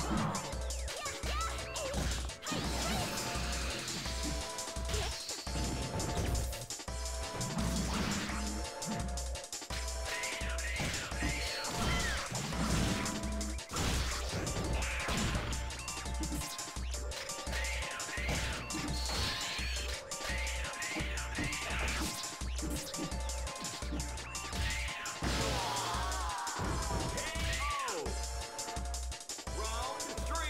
Round 3.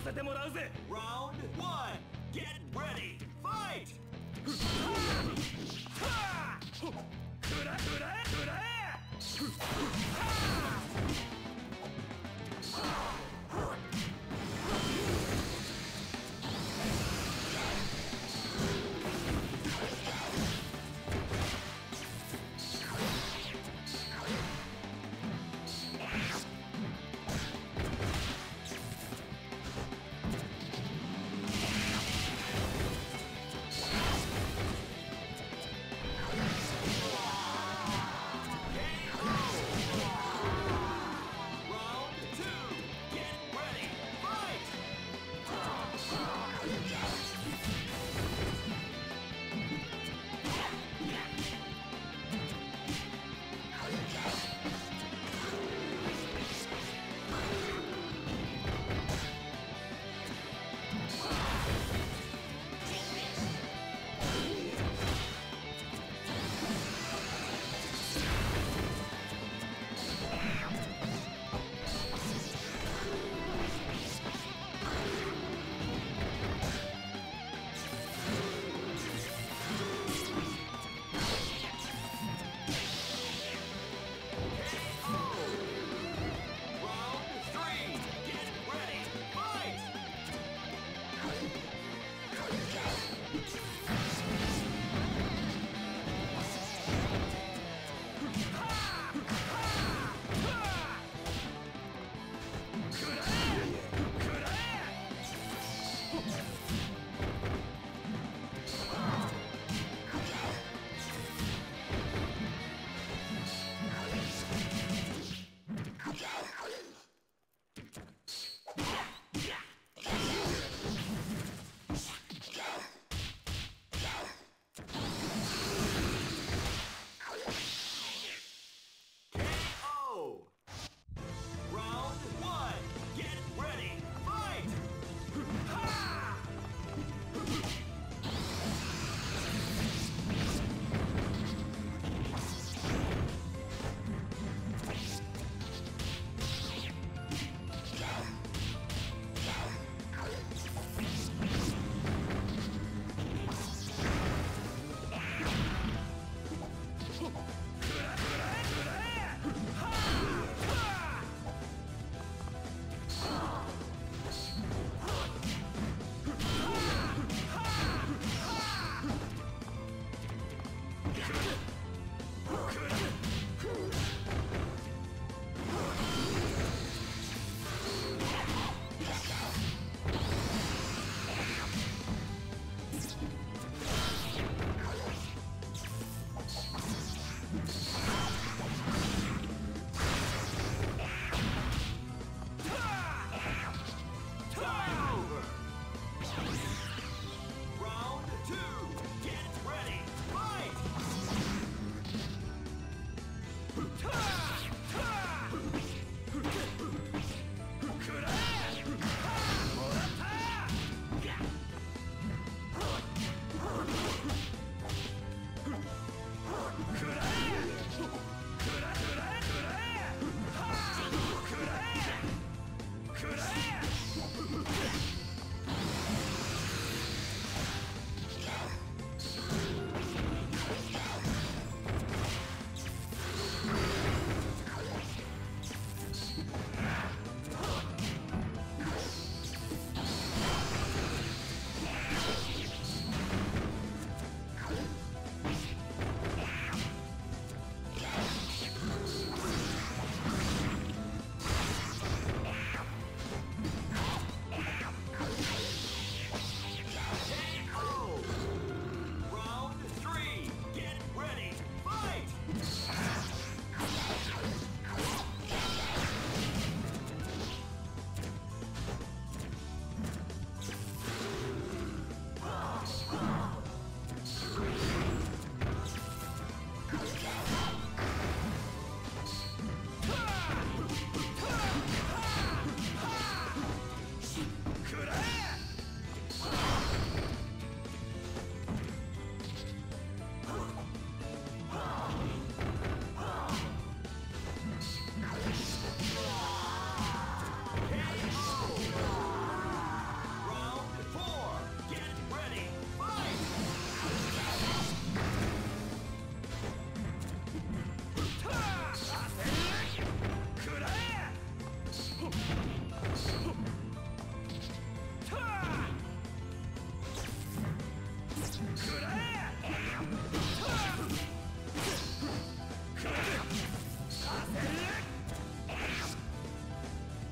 せてもらうぜ。 Round one. Get ready. Fight. くらくらくら KO. Round one. Get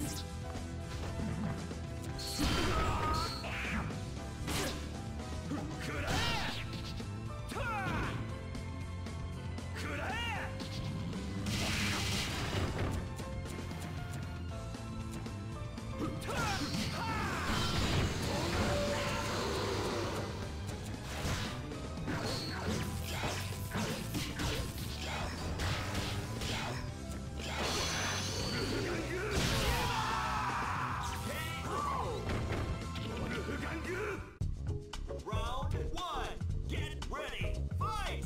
Round one. Get ready. Fight!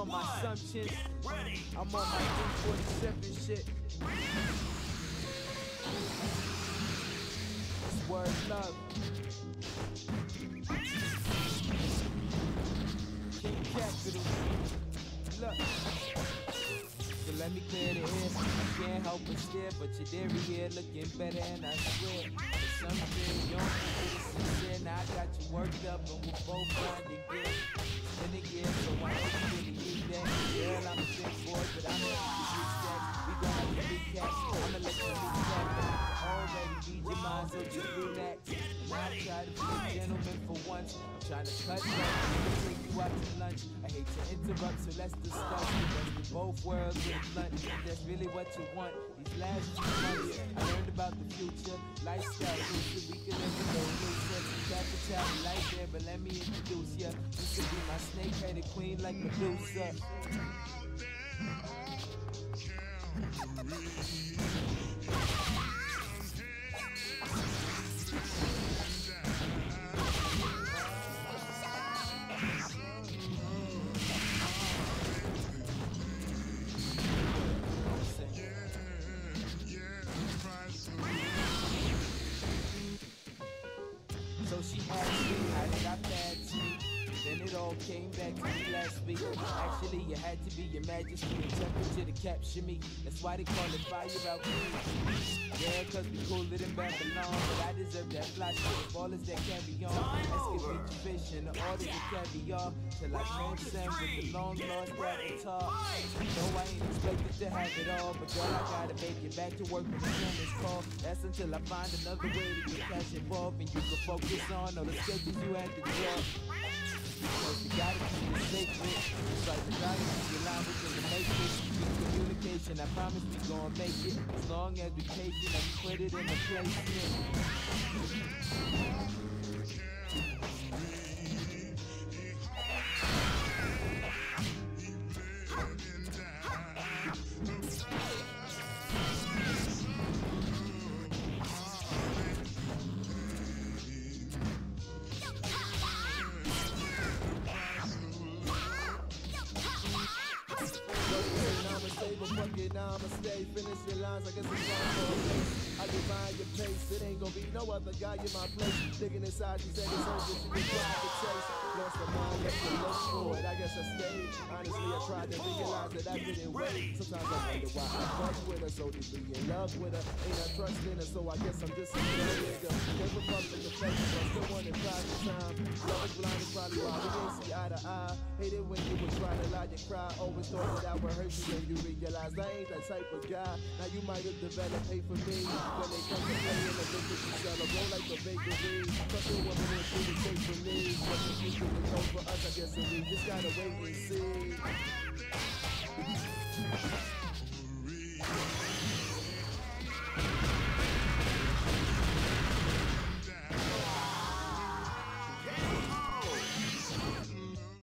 on my assumptions. Ready. I'm on my 347 shit. It's word love. King Capital. Look. So let me clear the air. I can't help but stare, but your dairy here looking better, and I swear it's something you don't think it's sincere. Now I got you worked up, and we're both grinding good. In the gear, so why don't you really need that? Girl, I'm a big boy, but I'm not the big stacks. We gon' have to be cats. I'ma let you be cat. Already read your mind, so just relax. And I try to be a gentleman for once. I'm trying to cut back, take you out to lunch. I hate to interrupt, so let's discuss. Because we both worlds get blunt. If that's really what you want. These last few months, I learned about the future. Lifestyle, future, we can live a little looser. Capital, life there, but let me introduce ya. You could be my snake-headed queen like Medusa. So she asked me, how did I bad sleep? Then it all came back to me last week. Actually, you had to be your majesty and temperature to capture me. That's why they call it fire out here. Yeah, cause we cooler than Babylon. But I deserve that fly shit. Ballers that carry on. Excavate your fish and the orders of caviar. Till I transcend with the long lost avatar. No, I ain't expected to have it all. But girl, I gotta make it back to work when the cameras call. That's until I find another way to get cash involved. And you can focus on all the sketches you had to draw. Because you gotta keep it sacred. It's like the gotta keep your language in the matrix. Keep communication, I promise we gon' make it. As long as we take it and we put it in the place. Now I'ma stay, finish your lines, I guess it's time for a race. I divine your pace, it ain't gonna be no other guy in my place. Digging inside, she said it's over, she was trying to chase. Lost her mind, left her look for it, I guess I stayed. Honestly, I tried to realize that I didn't wait. Sometimes I wonder why I fuck with her, so deeply in love with her. Ain't I trust in her, so I guess I'm just a little nigga. Never fucked in the face, but I still wanted private time. Love is blind, is probably why we didn't see eye to eye. Hated when you would try to lie and cry. Always thought that I would hurt you when you realized I ain't that type of guy. Now you might have developed hate for me. When they come to play in the business, you sell a roll like a bakery. Trust the woman and she would take for me. But the future was told for us, I guess, and we just gotta wait and see.